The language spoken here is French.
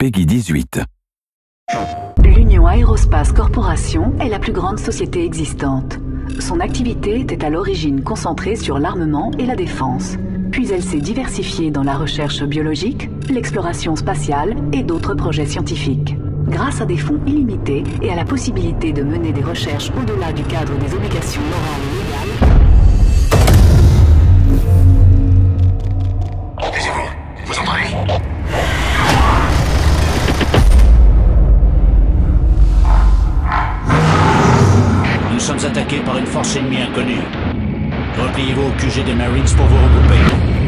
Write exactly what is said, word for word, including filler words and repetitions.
Peggy dix-huit. L'Union Aerospace Corporation est la plus grande société existante. Son activité était à l'origine concentrée sur l'armement et la défense. Puis elle s'est diversifiée dans la recherche biologique, l'exploration spatiale et d'autres projets scientifiques. Grâce à des fonds illimités et à la possibilité de mener des recherches au-delà du cadre des obligations morales et légales. Taisez-vous, vous entendez? Nous sommes attaqués par une force ennemie inconnue. Repliez-vous au Q G des Marines pour vous regrouper.